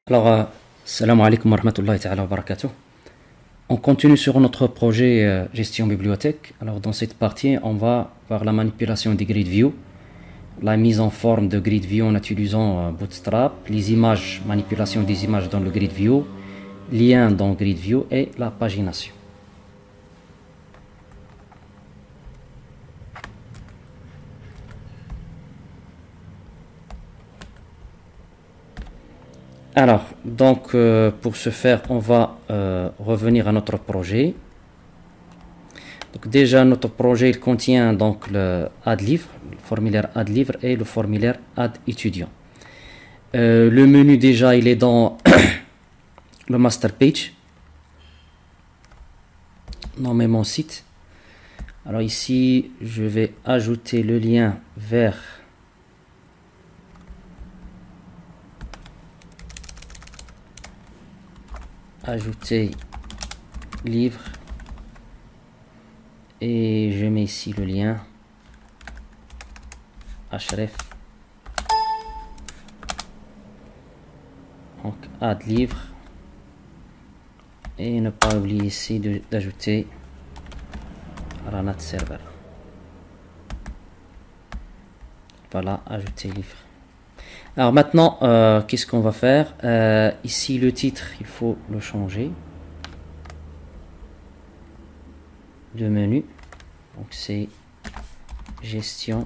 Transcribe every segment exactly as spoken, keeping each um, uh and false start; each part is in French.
Alors, euh, salam alaikum wa rahmatullahi ta'ala wa barakatuh. On continue sur notre projet euh, gestion bibliothèque. Alors, dans cette partie, on va voir la manipulation des grid view, la mise en forme de grid view en utilisant euh, Bootstrap, les images, manipulation des images dans le grid view, liens dans grid view et la pagination. Alors, donc, euh, pour ce faire, on va euh, revenir à notre projet. Donc, déjà, notre projet il contient donc le add livre, le formulaire add livre et le formulaire add étudiant. Euh, le menu, déjà, il est dans le master page. Nommer mon site. Alors, ici, je vais ajouter le lien vers ajouter livre et je mets ici le lien href, donc add livre et ne pas oublier ici d'ajouter Ranat server. Voilà, ajouter livre. Alors maintenant, euh, qu'est-ce qu'on va faire? euh, Ici, le titre, il faut le changer. Le menu, donc c'est gestion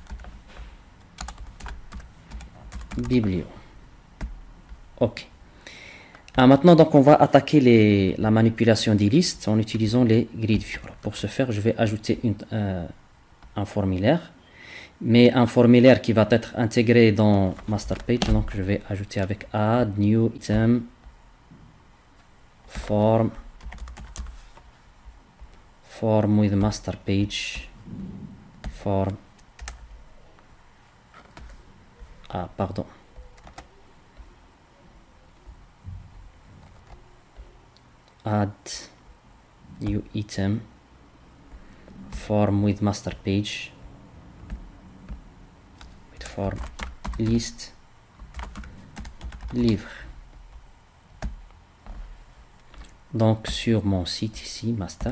biblio. Ok. Alors maintenant, donc on va attaquer les, la manipulation des listes en utilisant les grid view. Pour ce faire, je vais ajouter une, euh, un formulaire. Mais un formulaire qui va être intégré dans master page, donc je vais ajouter avec add new item form form with master page form ah pardon add new item form with master page form list livre. Donc sur mon site ici master,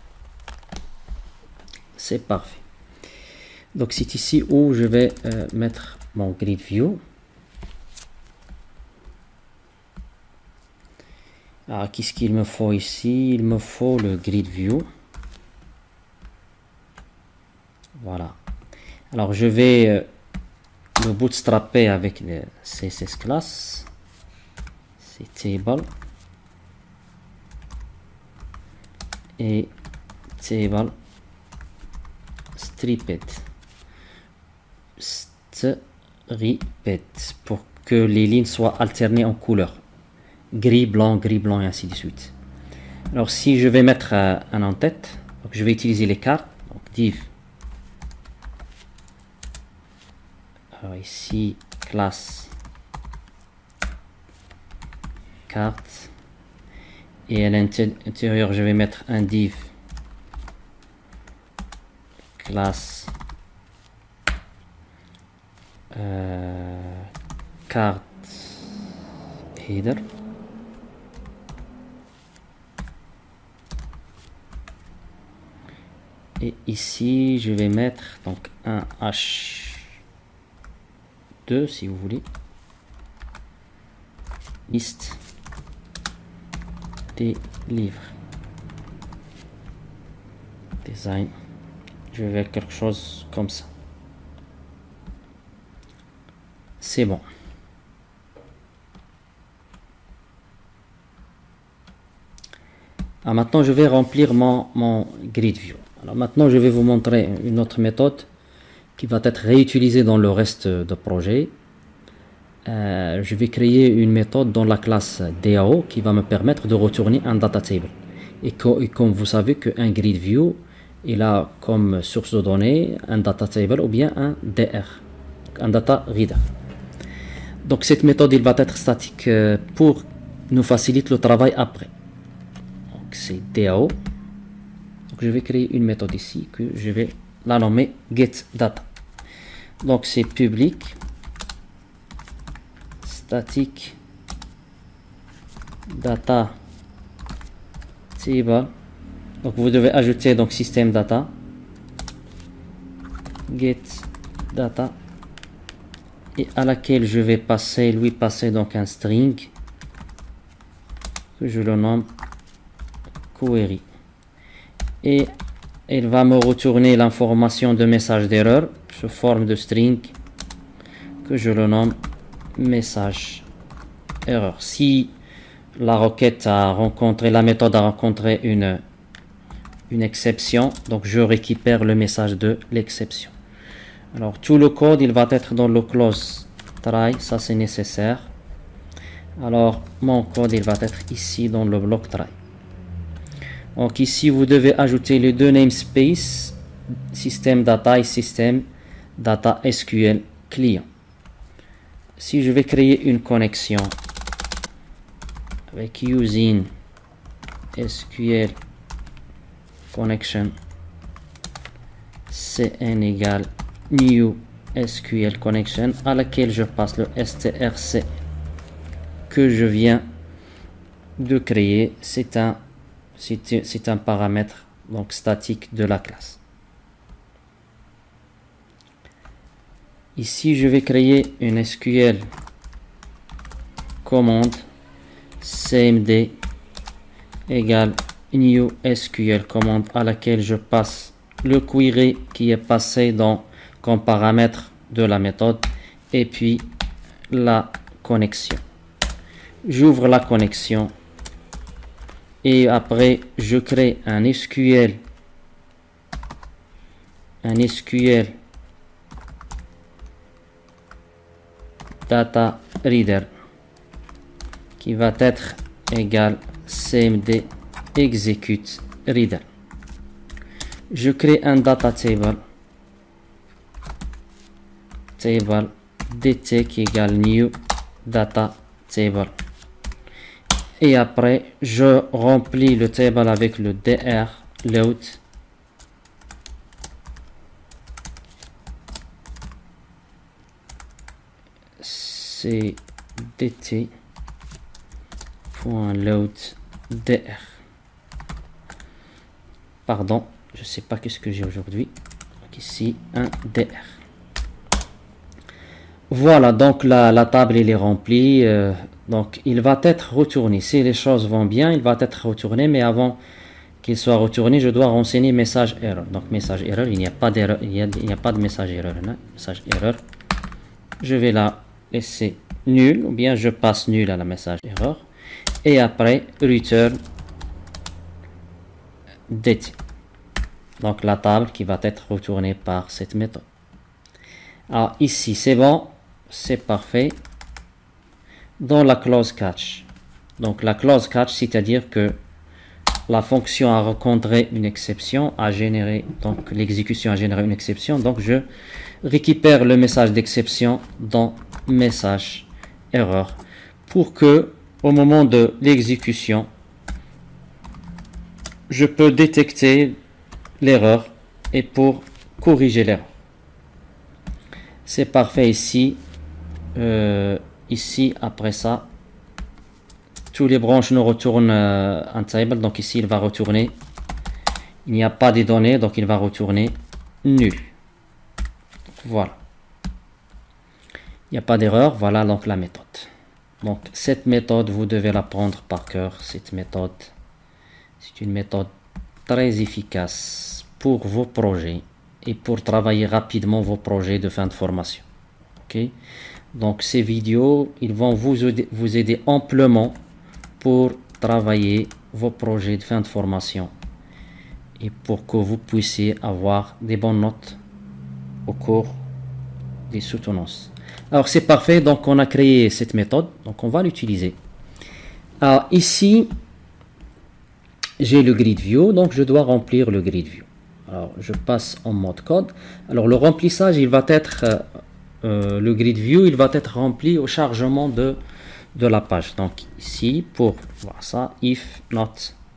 c'est parfait. Donc c'est ici où je vais euh, mettre mon grid view. Alors qu'est-ce qu'il me faut ici? Il me faut le grid view. Voilà. Alors je vais euh, le bootstrapper avec le C S S class, c'est table et table stripped stripped pour que les lignes soient alternées en couleur, gris, blanc, gris, blanc et ainsi de suite. Alors si je vais mettre euh, un en-tête, donc je vais utiliser les cartes, donc div. Alors ici, classe carte et à l'intérieur je vais mettre un div classe euh, carte header et ici je vais mettre donc un h deux si vous voulez, liste des livres, design, je vais faire quelque chose comme ça. C'est bon. Alors maintenant je vais remplir mon, mon grid view. Alors maintenant je vais vous montrer une autre méthode qui va être réutilisé dans le reste de projet. Euh, je vais créer une méthode dans la classe D A O qui va me permettre de retourner un data table. Et, co et comme vous savez qu'un grid view, il a comme source de données un data table ou bien un D R, un data reader. Donc cette méthode il va être statique pour nous faciliter le travail après. Donc c'est D A O. Donc je vais créer une méthode ici que je vais la nommer getData. Donc c'est public statique data table. Donc vous devez ajouter donc système data, get data, et à laquelle je vais passer, lui passer donc un string que je le nomme query, et il va me retourner l'information de message d'erreur sous forme de string que je le nomme message erreur. Si la requête a rencontré, la méthode a rencontré une une exception, donc je récupère le message de l'exception. Alors tout le code il va être dans le clause try, ça c'est nécessaire. Alors mon code il va être ici dans le bloc try. Donc ici vous devez ajouter les deux namespaces système data et système data S Q L client. Si je vais créer une connexion avec using S Q L connection cn égale new S Q L connection à laquelle je passe le strc que je viens de créer, c'est un c'est un paramètre donc statique de la classe. Ici je vais créer une S Q L commande cmd égale new S Q L commande à laquelle je passe le query qui est passé dans comme paramètre de la méthode et puis la connexion. J'ouvre la connexion et après je crée un S Q L un S Q L data reader qui va être égal cmd execute reader. Je crée un data table table dt qui égale new data table et après je remplis le table avec le dr load c'est dt point load dr. Pardon, je sais pas qu'est-ce que j'ai aujourd'hui. Donc ici un dr. Voilà, donc la, la table elle est remplie. Euh, donc il va être retourné. Si les choses vont bien, il va être retourné. Mais avant qu'il soit retourné, je dois renseigner message erreur. Donc message erreur, il n'y a pas d'erreur, il n'y a, a pas de message erreur. Hein? Message erreur. Je vais la laisser nul ou bien je passe nul à la message erreur. Et après return dt. Donc la table qui va être retournée par cette méthode. Alors ici c'est bon, c'est parfait. Dans la clause catch. Donc la clause catch, c'est-à-dire que la fonction a rencontré une exception, a généré, donc l'exécution a généré une exception. Donc je récupère le message d'exception dans message erreur pour que au moment de l'exécution, je peux détecter l'erreur et pour corriger l'erreur. C'est parfait ici. Euh, ici, après ça, tous les branches nous retournent euh, un table. Donc ici, il va retourner. Il n'y a pas de données, donc il va retourner nul. Donc, voilà. Il n'y a pas d'erreur. Voilà donc la méthode. Donc cette méthode, vous devez la prendre par cœur. Cette méthode, c'est une méthode très efficace pour vos projets et pour travailler rapidement vos projets de fin de formation. Ok, donc ces vidéos, ils vont vous aider, vous aider amplement pour travailler vos projets de fin de formation et pour que vous puissiez avoir des bonnes notes au cours des soutenances. Alors c'est parfait, donc on a créé cette méthode, donc on va l'utiliser. Alors ici, j'ai le grid view, donc je dois remplir le grid view. Alors je passe en mode code. Alors le remplissage, il va être euh, euh, le grid view, il va être rempli au chargement de de la page. Donc ici pour voir ça, if not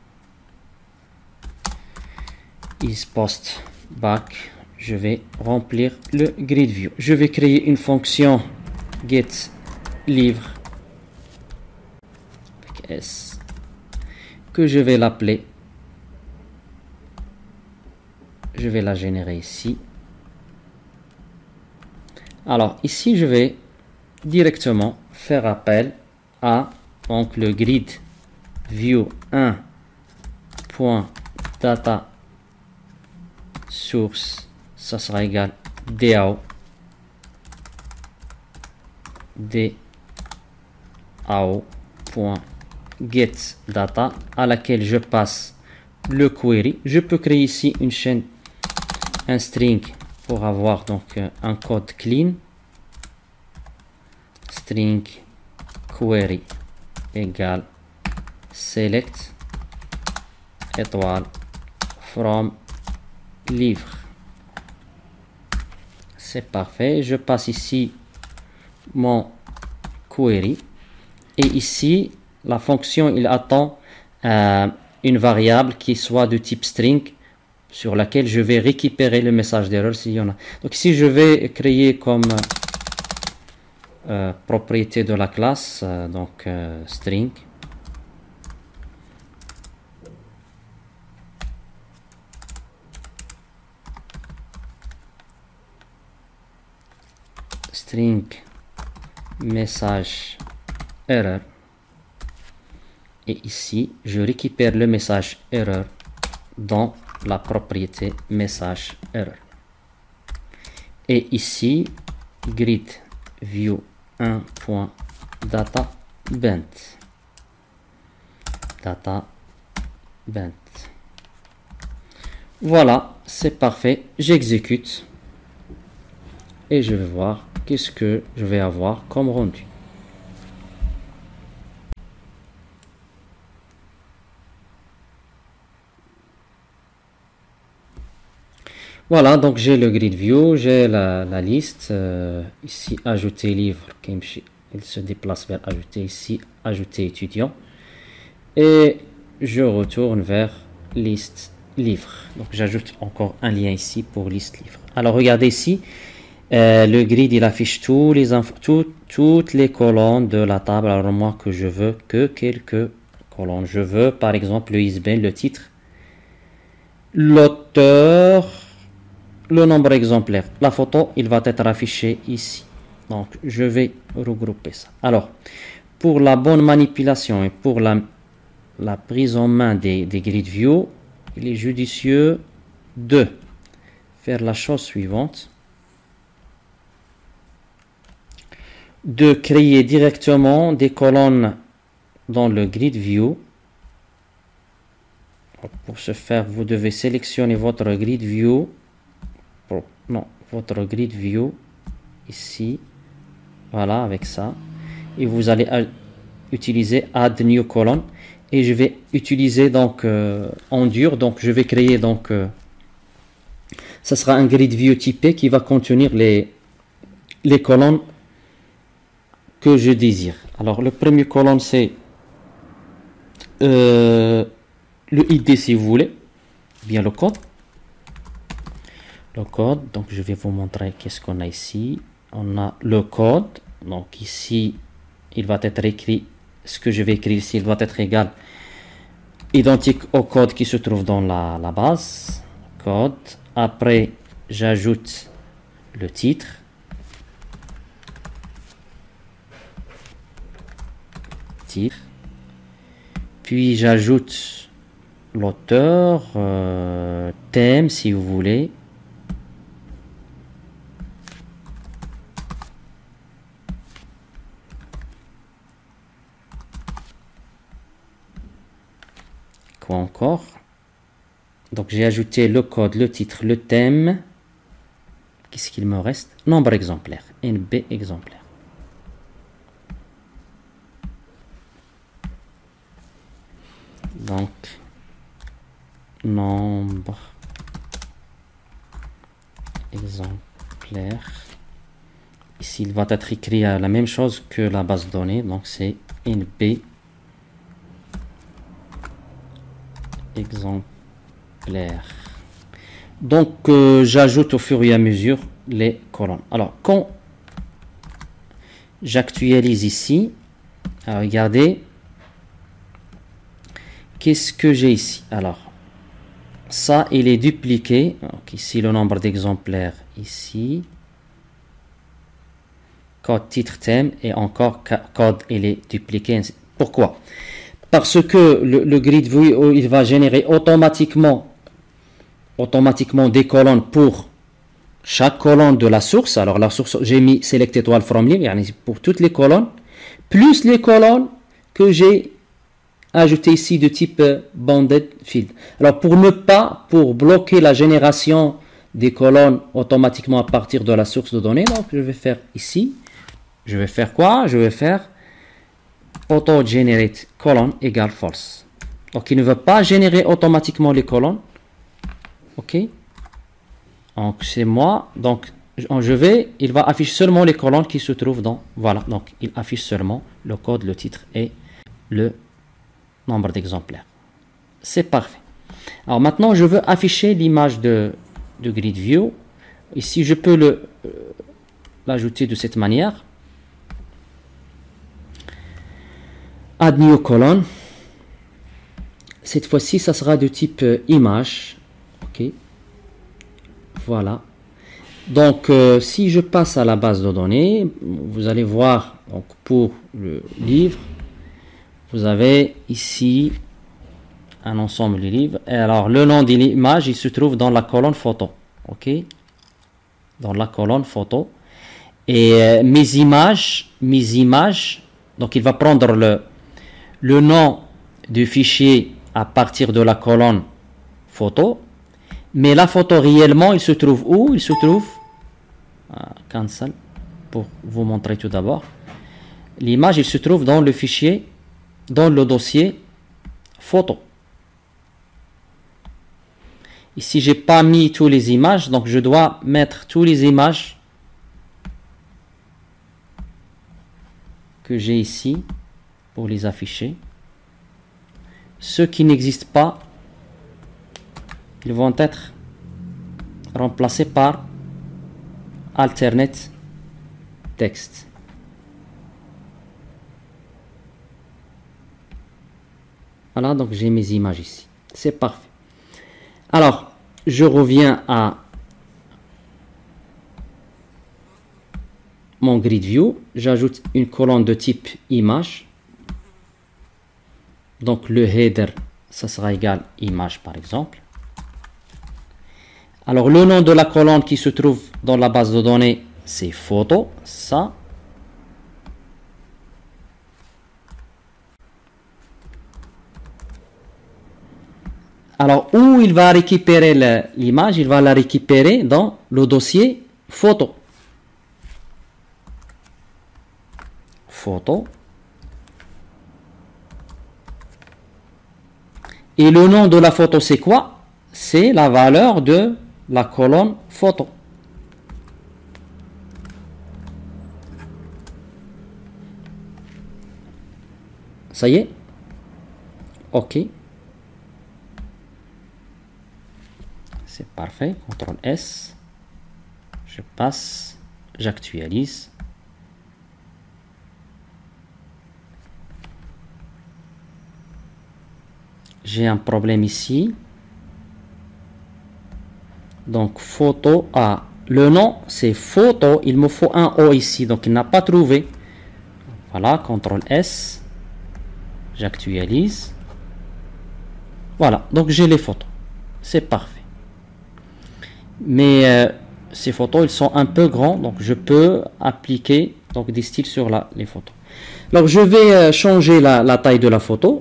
is post back, je vais remplir le grid view. Je vais créer une fonction get livre S, que je vais l'appeler, je vais la générer ici. Alors ici je vais directement faire appel à donc le grid view un point data source, ça sera égal dao dao point get data, à laquelle je passe le query. Je peux créer ici une chaîne, un string, pour avoir donc un code clean. String query égale select étoile from livre. C'est parfait. Je passe ici mon query et ici la fonction il attend euh, une variable qui soit de type string sur laquelle je vais récupérer le message d'erreur s'il y en a. Donc ici je vais créer comme euh, propriété de la classe euh, donc euh, string string message error, et ici je récupère le message erreur dans la propriété message error, et ici grid view un point data bent data bent. Voilà, c'est parfait. J'exécute et je vais voir qu'est-ce que je vais avoir comme rendu. Voilà, donc j'ai le grid view, j'ai la, la liste, euh, ici ajouter livre, il se déplace vers ajouter, ici ajouter étudiant, et je retourne vers liste livre. Donc j'ajoute encore un lien ici pour liste livre. Alors regardez ici, euh, le grid il affiche tous les infos, tout, toutes les colonnes de la table. Alors moi que je veux que quelques colonnes, je veux par exemple le I S B N, le titre, l'auteur, le nombre exemplaire, la photo, il va être affiché ici. Donc je vais regrouper ça. Alors pour la bonne manipulation et pour la, la prise en main des, des grid view, il est judicieux de faire la chose suivante: de créer directement des colonnes dans le grid view. Pour ce faire, vous devez sélectionner votre grid view. Non, votre grid view ici, voilà, avec ça, et vous allez utiliser add new column, et je vais utiliser donc euh, en dur, donc je vais créer donc euh, ça sera un grid view typé qui va contenir les les colonnes que je désire. Alors le premier colonne c'est euh, le I D si vous voulez, bien le code. Le code, donc je vais vous montrer qu'est-ce qu'on a ici. On a le code, donc ici il va être écrit, ce que je vais écrire ici il va être égal, identique au code qui se trouve dans la, la base code. Après j'ajoute le titre, titre, puis j'ajoute l'auteur, euh, thème si vous voulez, quoi encore. Donc j'ai ajouté le code, le titre, le thème. Qu'est-ce qu'il me reste? Nombre exemplaire, N B exemplaire. Donc nombre exemplaire. Ici il va être écrit à la même chose que la base de données, donc c'est N B exemplaire. Donc euh, j'ajoute au fur et à mesure les colonnes. Alors quand j'actualise ici, regardez, qu'est-ce que j'ai ici? Alors, ça, il est dupliqué. Donc, ici, le nombre d'exemplaires, ici. Code, titre, thème, et encore code, il est dupliqué. Pourquoi? Parce que le, le grid view, il va générer automatiquement, automatiquement des colonnes pour chaque colonne de la source. Alors, la source, j'ai mis select étoile from lib, pour toutes les colonnes, plus les colonnes que j'ai ajoutées ici de type bounded field. Alors, pour ne pas, pour bloquer la génération des colonnes automatiquement à partir de la source de données, donc je vais faire ici, je vais faire quoi? Je vais faire auto generate colonne égale false. Donc, il ne veut pas générer automatiquement les colonnes. OK? Donc, c'est moi. Donc, je vais, il va afficher seulement les colonnes qui se trouvent dans, voilà. Donc, il affiche seulement le code, le titre et le nombre d'exemplaires. C'est parfait. Alors, maintenant, je veux afficher l'image de, de grid view. Ici, je peux le, euh, l'ajouter de cette manière. Add new colonne. Cette fois-ci, ça sera de type euh, image. OK. Voilà. Donc, euh, si je passe à la base de données, vous allez voir, donc, pour le livre, vous avez ici un ensemble de livres. Et alors, le nom de l'image, il se trouve dans la colonne photo. OK. Dans la colonne photo. Et euh, mes images, mes images, donc il va prendre le le nom du fichier à partir de la colonne photo, mais la photo réellement, il se trouve où? Il se trouve, ah, cancel, pour vous montrer tout d'abord, l'image, il se trouve dans le fichier, dans le dossier photo. Ici, j'ai pas mis toutes les images, donc je dois mettre toutes les images que j'ai ici pour les afficher. Ceux qui n'existent pas, ils vont être remplacés par alternate text. Voilà, donc j'ai mes images ici. C'est parfait. Alors, je reviens à mon grid view. J'ajoute une colonne de type image. Donc, le header, ça sera égal image, par exemple. Alors, le nom de la colonne qui se trouve dans la base de données, c'est photo. Ça. Alors, où il va récupérer l'image? Il va la récupérer dans le dossier photo. Photo. Et le nom de la photo, c'est quoi? C'est la valeur de la colonne photo. Ça y est? OK. C'est parfait. contrôle S. Je passe. J'actualise. J'ai un problème ici. Donc, photo A. Le nom, c'est photo. Il me faut un O ici. Donc, il n'a pas trouvé. Voilà, contrôle S. J'actualise. Voilà, donc j'ai les photos. C'est parfait. Mais euh, ces photos, ils sont un peu grands. Donc, je peux appliquer donc, des styles sur la, les photos. Donc, je vais euh, changer la, la taille de la photo.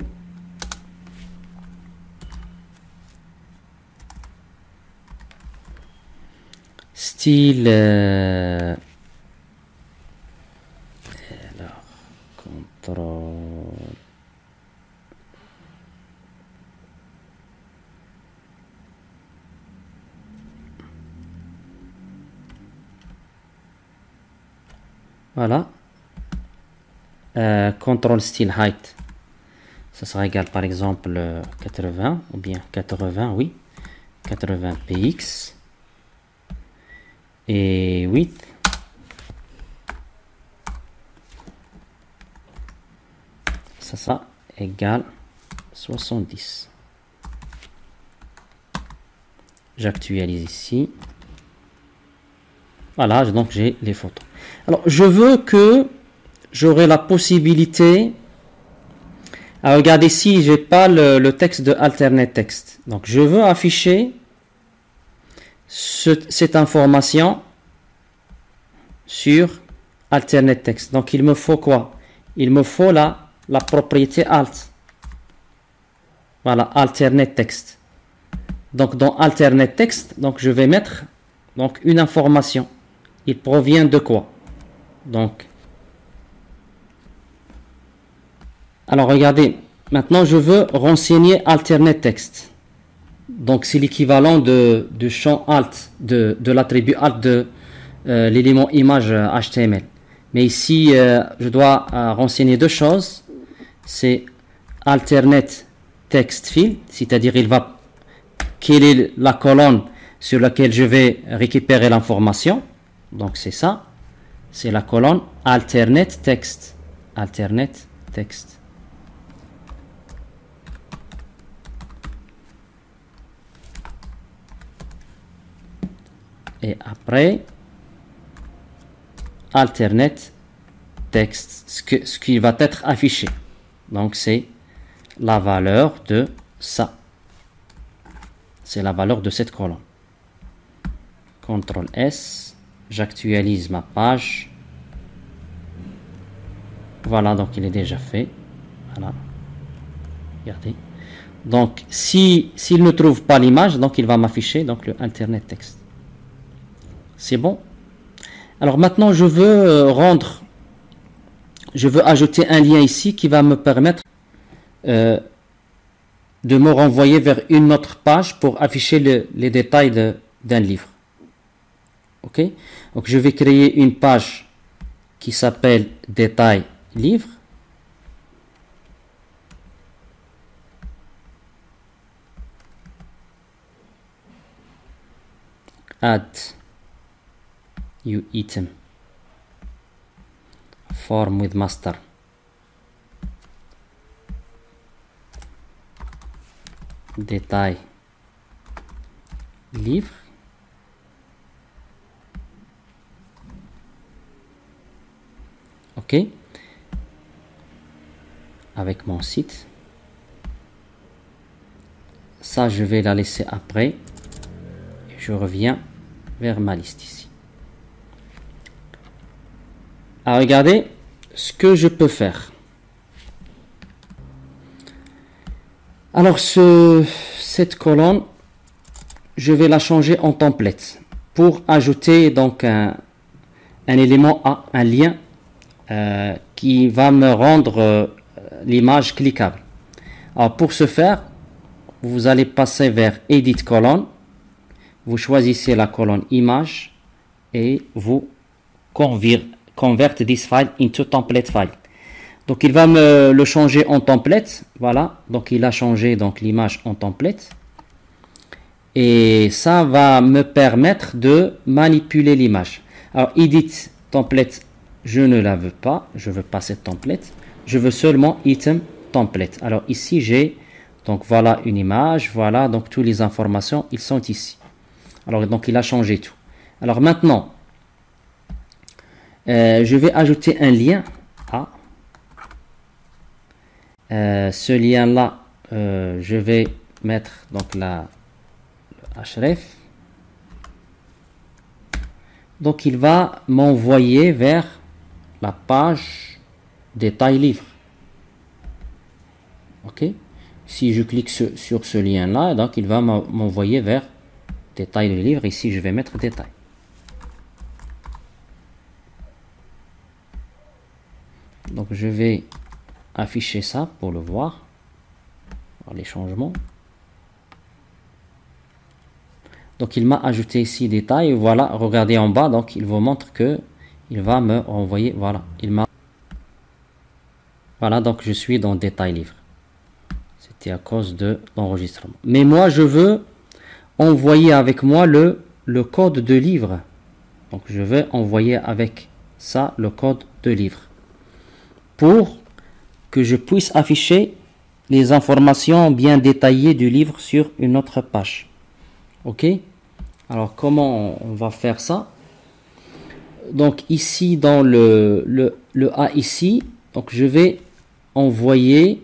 Style euh, alors contrôle voilà euh, contrôle style height, ça sera égal par exemple quatre-vingts ou bien quatre-vingts, oui, quatre-vingts px. Et width, ça sera égal soixante-dix. J'actualise ici. Voilà, donc j'ai les photos. Alors, je veux que j'aurai la possibilité. Alors, regardez ici, j'ai pas le, le texte de Alternate Text. Donc, je veux afficher ce, cette information sur Alternate Text. Donc, il me faut quoi? Il me faut la, la propriété alt. Voilà, Alternate Text. Donc, dans Alternate Text, donc, je vais mettre donc, une information. Il provient de quoi? Donc, alors regardez, maintenant je veux renseigner Alternate Text. Donc c'est l'équivalent de, de champ alt, de, de l'attribut alt de euh, l'élément image H T M L. Mais ici, euh, je dois euh, renseigner deux choses. C'est Alternate Text Field, c'est-à-dire il va quelle est la colonne sur laquelle je vais récupérer l'information. Donc c'est ça, c'est la colonne Alternate Text. Alternate Text. Et après, Alternate Text, ce, que, ce qui va être affiché. Donc c'est la valeur de ça. C'est la valeur de cette colonne. contrôle S, j'actualise ma page. Voilà, donc il est déjà fait. Voilà. Regardez. Donc, si s'il ne trouve pas l'image, donc il va m'afficher donc le Alternate Text. C'est bon. Alors maintenant, je veux rendre, je veux ajouter un lien ici qui va me permettre euh, de me renvoyer vers une autre page pour afficher le, les détails de, d'un livre. Ok. Donc je vais créer une page qui s'appelle détail livre. Add new item form with master. Détail livre. Ok. Avec mon site. Ça, je vais la laisser après. Je reviens vers ma liste ici. Alors, regardez ce que je peux faire. Alors, ce, cette colonne, je vais la changer en template pour ajouter donc un, un élément A, un lien euh, qui va me rendre euh, l'image cliquable. Alors, pour ce faire, vous allez passer vers Edit colonne. Vous choisissez la colonne image et vous convert, convert this file into template file. Donc il va me le changer en template. Voilà, donc il a changé donc l'image en template. Et ça va me permettre de manipuler l'image. Alors edit template, je ne la veux pas. Je veux pas cette template. Je veux seulement item template. Alors ici j'ai donc voilà une image. Voilà donc toutes les informations, ils sont ici. Alors, donc, il a changé tout. Alors, maintenant, euh, je vais ajouter un lien. Ah. Euh, ce lien-là, euh, je vais mettre donc la le href. Donc, il va m'envoyer vers la page détail livre. OK. Si je clique sur, sur ce lien-là, donc, il va m'envoyer vers détail du livre. Ici je vais mettre détail. Donc je vais afficher ça pour le voir. Alors, les changements. Donc il m'a ajouté ici détail. Voilà, regardez en bas. Donc il vous montre que il va me renvoyer. Voilà, il m'a. Voilà, donc je suis dans détail livre. C'était à cause de l'enregistrement. Mais moi je veux envoyer avec moi le, le code de livre. Donc je vais envoyer avec ça le code de livre pour que je puisse afficher les informations bien détaillées du livre sur une autre page. Ok? Alors comment on va faire ça? Donc ici dans le, le, le A ici, donc je vais envoyer,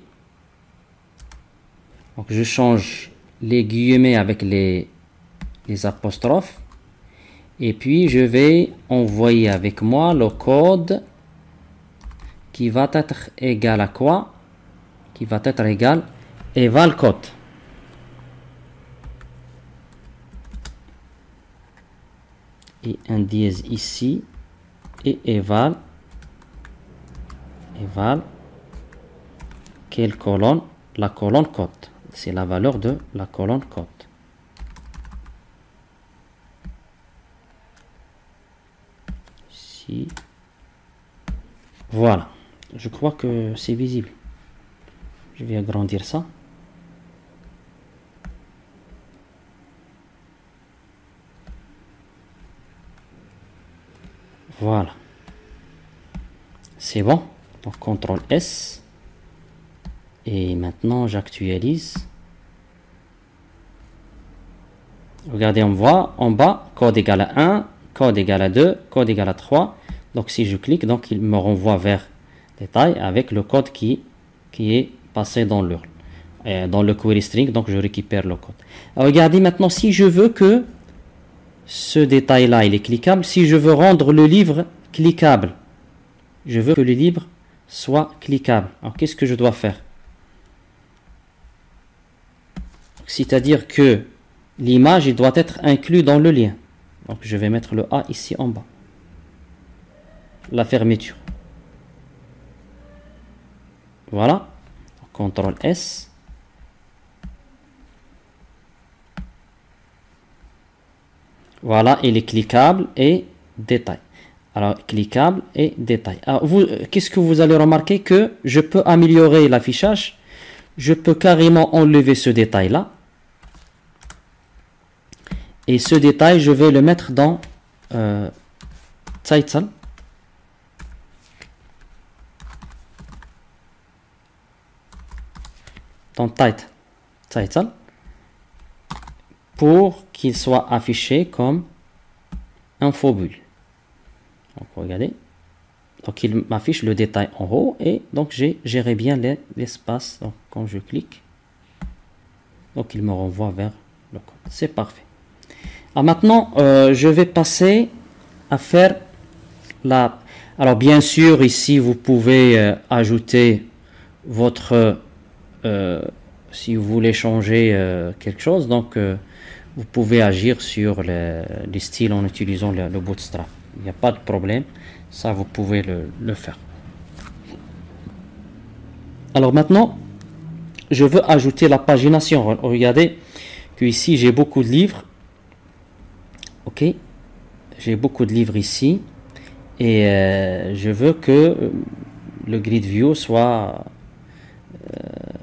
donc je change les guillemets avec les, les apostrophes, et puis je vais envoyer avec moi le code qui va être égal à quoi? Qui va être égal eval code. Et un dièse ici, et eval, eval, quelle colonne? La colonne code. C'est la valeur de la colonne code. Ici. Voilà. Je crois que c'est visible. Je vais agrandir ça. Voilà. C'est bon. Donc contrôle S. Et maintenant j'actualise. Regardez, on voit en bas code égal à un, code égal à deux, code égal à trois. Donc si je clique, donc il me renvoie vers détail avec le code qui, qui est passé dans le, euh, dans le query string. Donc je récupère le code. Alors, regardez maintenant, si je veux que ce détail là il est cliquable, si je veux rendre le livre cliquable, je veux que le livre soit cliquable. Alors qu'est-ce que je dois faire? C'est-à-dire que l'image doit être inclue dans le lien. Donc je vais mettre le A ici en bas. La fermeture. Voilà. contrôle S. Voilà, il est cliquable et détail. Alors, cliquable et détail. Alors, vous, qu'est-ce que vous allez remarquer? Que je peux améliorer l'affichage. Je peux carrément enlever ce détail-là. Et ce détail, je vais le mettre dans euh, title. Dans title. Title. Pour qu'il soit affiché comme infobulle. Donc, regardez. Donc, il m'affiche le détail en haut. Et donc, j'ai géré bien l'espace. Donc, quand je clique, donc il me renvoie vers le code. C'est parfait. Alors maintenant, euh, je vais passer à faire la... Alors bien sûr, ici, vous pouvez euh, ajouter votre... Euh, si vous voulez changer euh, quelque chose, donc euh, vous pouvez agir sur les, les styles en utilisant le, le Bootstrap. Il n'y a pas de problème. Ça, vous pouvez le, le faire. Alors maintenant, je veux ajouter la pagination. Regardez que ici, j'ai beaucoup de livres. Ok, j'ai beaucoup de livres ici et euh, je veux que euh, le grid view soit euh,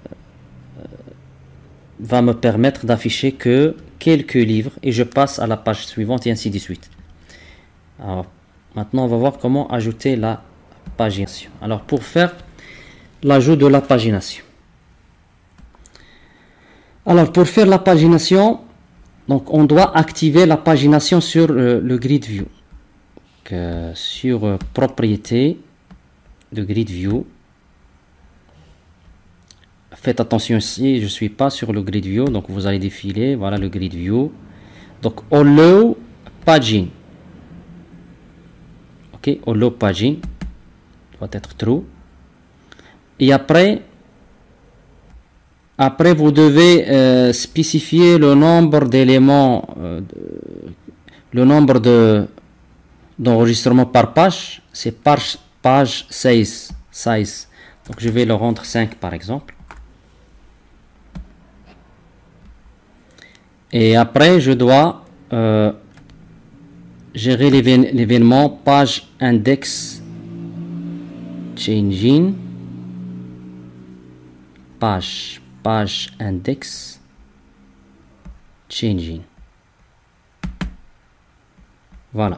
va me permettre d'afficher que quelques livres et je passe à la page suivante et ainsi de suite. Alors maintenant on va voir comment ajouter la pagination. Alors pour faire l'ajout de la pagination, alors pour faire la pagination, donc on doit activer la pagination sur euh, le grid view. Donc, euh, sur euh, propriété de grid view. Faites attention ici, je suis pas sur le grid view, donc vous allez défiler, voilà le grid view. Donc allow paging. Ok, allow paging doit être true. Et après Après, vous devez euh, spécifier le nombre d'éléments, euh, le nombre de d'enregistrements par page. C'est par page size, size. Donc, je vais le rendre cinq par exemple. Et après, je dois euh, gérer l'événement page index changing page. Page index changing. Voilà.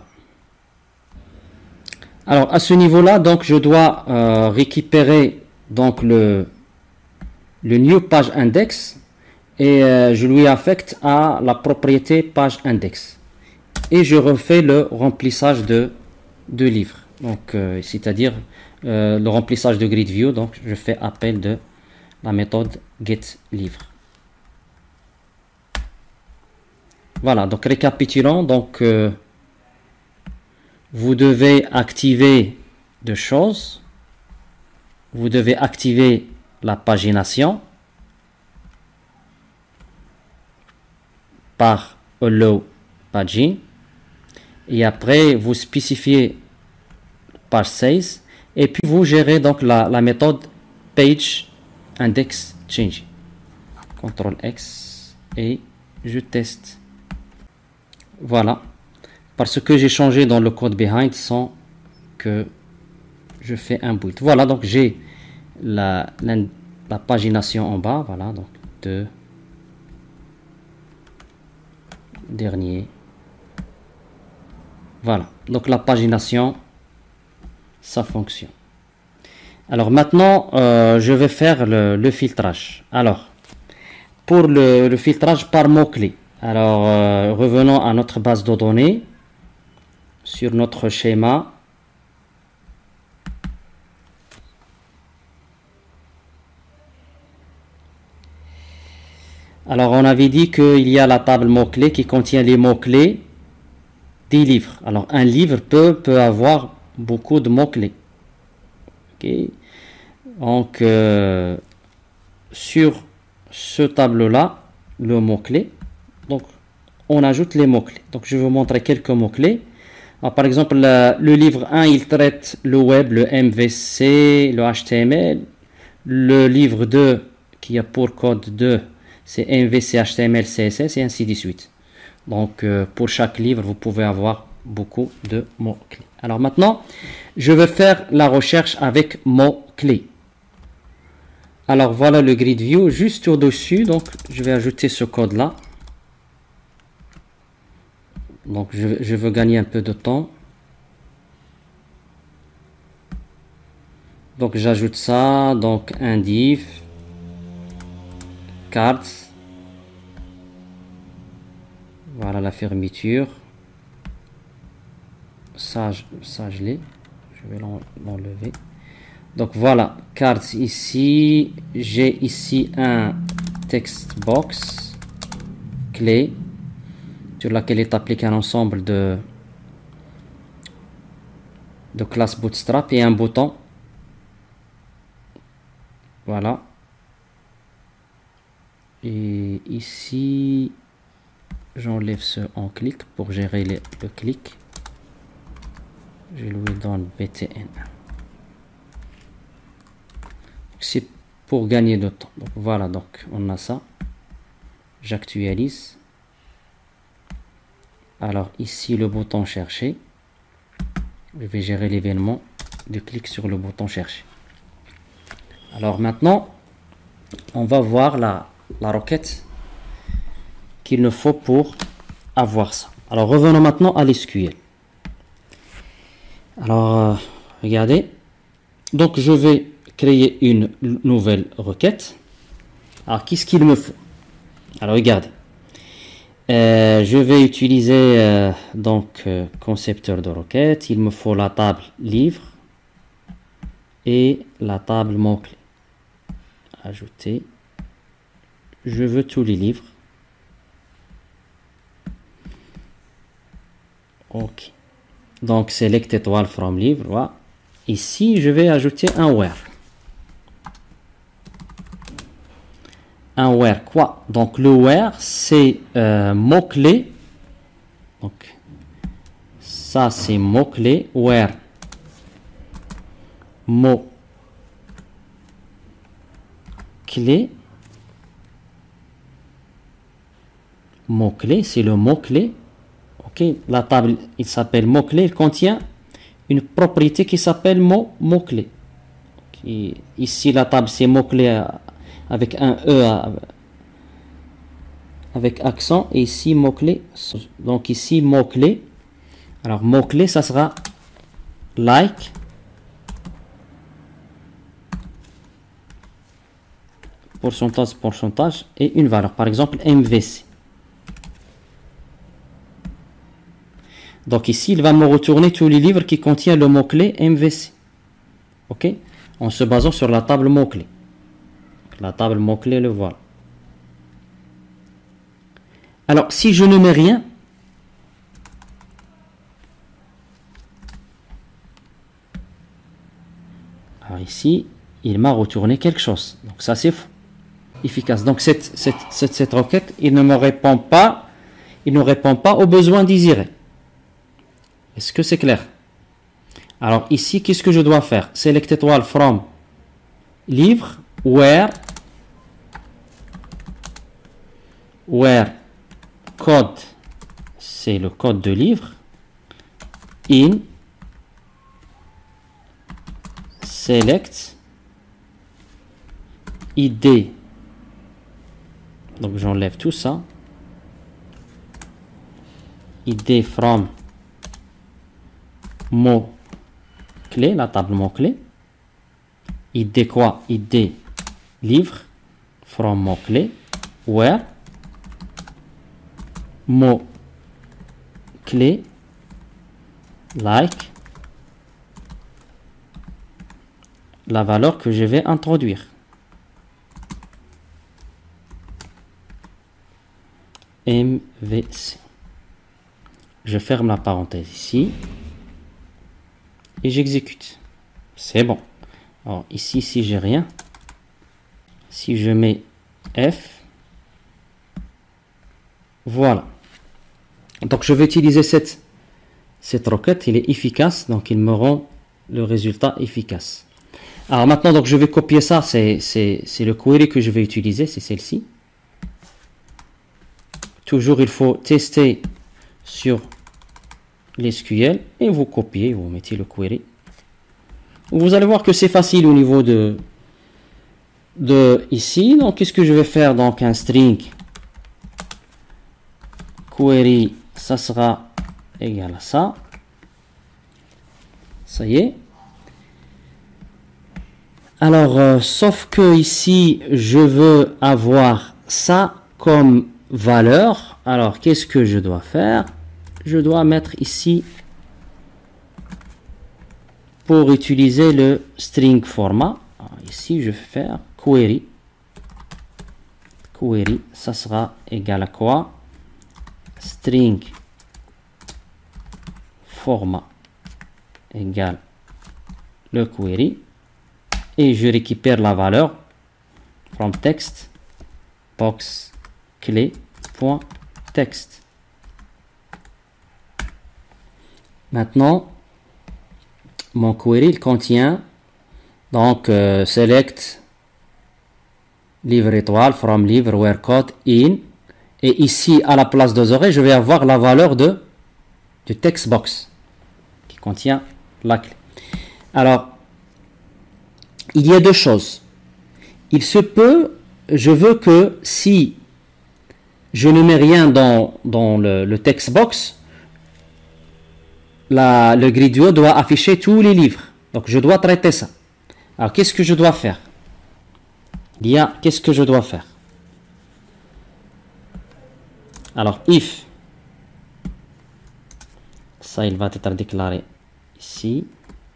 Alors à ce niveau là, donc je dois euh, récupérer donc le le new page index et euh, je lui affecte à la propriété page index. Et je refais le remplissage de, de livre. Donc, euh, c'est-à-dire euh, le remplissage de grid view. Donc, je fais appel de la méthode getLivre. Voilà, donc récapitulons. Donc, euh, vous devez activer deux choses. Vous devez activer la pagination par allow pagine. Et après, vous spécifiez page size. Et puis, vous gérez donc la, la méthode page index change. contrôle X et je teste. Voilà. Parce que j'ai changé dans le code behind sans que je fais un build. Voilà, donc j'ai la, la, la pagination en bas. Voilà, donc deux. Dernier. Voilà, donc la pagination, ça fonctionne. Alors maintenant, euh, je vais faire le, le filtrage. Alors, pour le, le filtrage par mots-clés. Alors, euh, revenons à notre base de données. Sur notre schéma. Alors, on avait dit qu'il y a la table mots-clés qui contient les mots-clés des livres. Alors, un livre peut, peut avoir beaucoup de mots-clés. Okay. Donc, euh, sur ce tableau-là, le mot-clé, donc, on ajoute les mots-clés. Donc, je vais vous montrer quelques mots-clés. Par exemple, le, le livre un, il traite le web, le M V C, le H T M L. Le livre deux, qui a pour code deux, c'est M V C, H T M L, C S S et ainsi de suite. Donc, euh, pour chaque livre, vous pouvez avoir beaucoup de mots-clés. Alors maintenant, je vais faire la recherche avec mots-clés. Alors, voilà le grid view juste au-dessus. Donc, je vais ajouter ce code-là. Donc, je, je veux gagner un peu de temps. Donc, j'ajoute ça. Donc, un div. Cards. Voilà la fermeture. Ça, ça je l'ai. Je vais l'enlever. Donc, voilà. Cards ici. J'ai ici un text box. Clé. Sur laquelle est appliqué un ensemble de, de classes Bootstrap et un bouton. Voilà. Et ici, j'enlève ce en clic pour gérer les, le clic. Je lui donne B T N. C'est pour gagner de temps. Donc voilà, donc on a ça. J'actualise. Alors ici le bouton chercher, je vais gérer l'événement de clic sur le bouton chercher. Alors maintenant, on va voir la, la requête qu'il nous faut pour avoir ça. Alors revenons maintenant à l'S Q L. Alors euh, regardez, donc je vais créer une nouvelle requête. Alors qu'est-ce qu'il me faut? Alors regardez. Euh, je vais utiliser euh, donc euh, concepteur de requête. Il me faut la table livre et la table mots-clés. Ajouter. Je veux tous les livres. Ok. Donc select étoile from livre. Voilà. Ici, je vais ajouter un where. Un where quoi? Donc le where c'est euh, mot-clé. Donc ça c'est mot-clé. Where mot clé. Mot-clé, c'est le mot-clé. Ok, la table il s'appelle mot-clé. Il contient une propriété qui s'appelle mot mot-clé. Okay. Ici la table c'est mot-clé avec un E avec accent et ici mot-clé. Donc ici mot-clé. Alors mot-clé ça sera like pourcentage, pourcentage et une valeur. Par exemple, M V C. Donc ici, il va me retourner tous les livres qui contiennent le mot-clé M V C. Ok? En se basant sur la table mot-clé. La table mot-clé, le voilà. Alors, si je ne mets rien, alors ici, il m'a retourné quelque chose. Donc ça, c'est faux. Efficace. Donc cette, cette, cette, cette requête, il ne me répond pas, il ne répond pas aux besoins désirés. Est-ce que c'est clair? Alors ici, qu'est-ce que je dois faire? Select étoile from livre, where, where code, c'est le code de livre, in, select, I D, donc j'enlève tout ça, I D from mot clé, la table mot clé, I D quoi? I D livre, from mot clé, where, mot clé, like, la valeur que je vais introduire. M V C. Je ferme la parenthèse ici et j'exécute. C'est bon. Alors ici, si j'ai rien, si je mets F, voilà. Donc je vais utiliser cette, cette requête, il est efficace, donc il me rend le résultat efficace. Alors maintenant, donc je vais copier ça, c'est le query que je vais utiliser, c'est celle-ci. Toujours, il faut tester sur l'S Q L et vous copiez, vous mettez le query. Vous allez voir que c'est facile au niveau de, de ici. Donc, qu'est-ce que je vais faire? Donc, un string query, ça sera égal à ça. Ça y est. Alors, euh, sauf que ici, je veux avoir ça comme valeur. Alors, qu'est-ce que je dois faire? Je dois mettre ici, pour utiliser le string format. Alors, ici, je vais faire query. Query, ça sera égal à quoi? String format égale le query. Et je récupère la valeur from text box clé point text. Maintenant, mon query il contient donc euh, select livre étoile from livre where code in, et ici à la place de oreilles je vais avoir la valeur de du text box qui contient la clé. Alors il y a deux choses. Il se peut, je veux que si je ne mets rien dans, dans le, le text box, la, le Gridio doit afficher tous les livres. Donc je dois traiter ça. Alors qu'est-ce que je dois faire? Il y a, qu'est-ce que je dois faire? Alors if, ça il va être déclaré ici.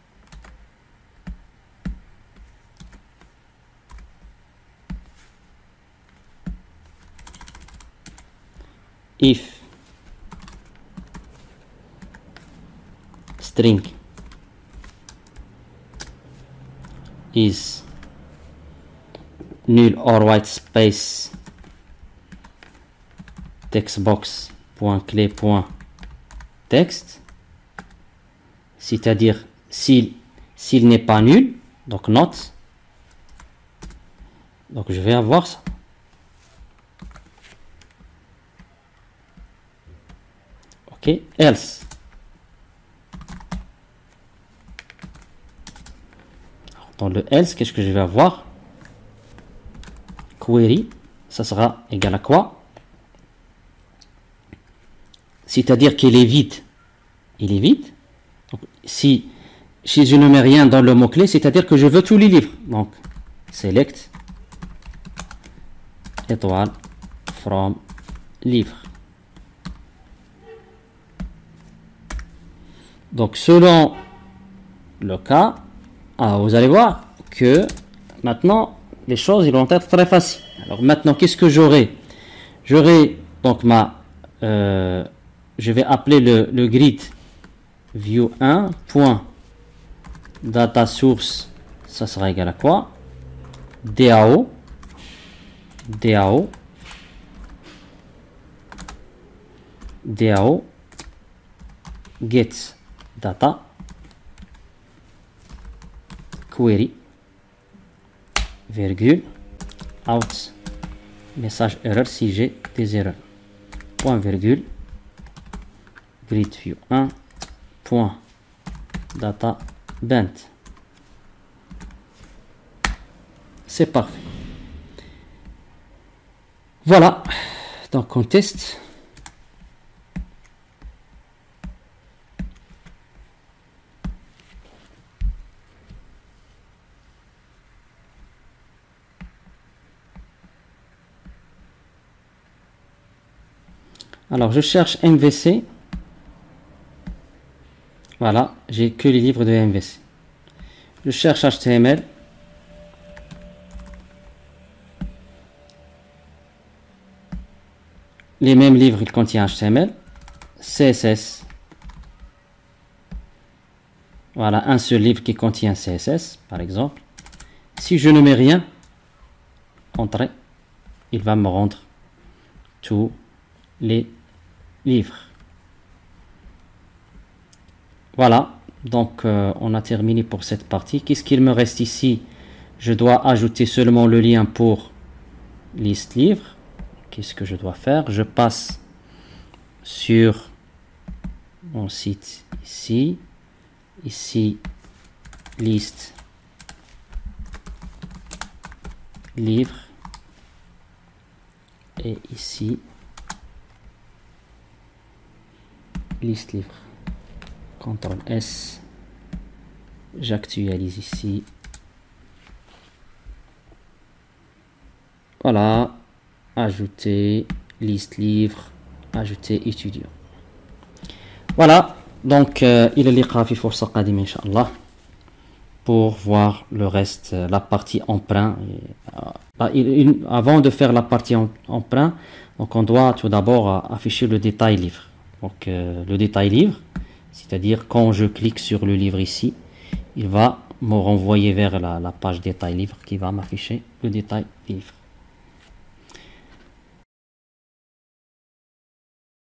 If string is null or white space text box point clé point text, c'est-à-dire s'il s'il n'est pas nul, donc not, donc je vais avoir ça. Ok, else. Alors, dans le else, qu'est-ce que je vais avoir? Query, ça sera égal à quoi? C'est-à-dire qu'il est vide. Il est vide. Donc, si, si je ne mets rien dans le mot-clé, c'est-à-dire que je veux tous les livres. Donc, select étoile from livre. Donc selon le cas, ah, vous allez voir que maintenant les choses ils vont être très faciles. Alors maintenant qu'est-ce que j'aurai? J'aurai donc ma euh, je vais appeler le, le grid view un point data source, ça sera égal à quoi? DAO DAO DAO get data query virgule out message erreur si j'ai des erreurs point virgule grid view un point data bent. C'est parfait. Voilà, donc on teste. Alors je cherche M V C. Voilà, j'ai que les livres de M V C. Je cherche H T M L. Les mêmes livres, ils contiennent H T M L. C S S. Voilà, un seul livre qui contient C S S, par exemple. Si je ne mets rien, entrée, il va me rendre tous les livres. Voilà, donc euh, on a terminé pour cette partie. Qu'est-ce qu'il me reste ici? Je dois ajouter seulement le lien pour liste livre. Qu'est-ce que je dois faire? Je passe sur mon site ici, ici liste livre et ici liste livre. contrôle S, j'actualise ici. Voilà, ajouter liste livre, ajouter étudiant. Voilà, donc euh, il est في فرصة قادمة إن شاء الله pour voir le reste, la partie emprunt. Et, euh, avant de faire la partie emprunt, donc on doit tout d'abord afficher le détail livre. Donc euh, le détail livre, c'est-à-dire quand je clique sur le livre ici, il va me renvoyer vers la, la page détail livre qui va m'afficher le détail livre.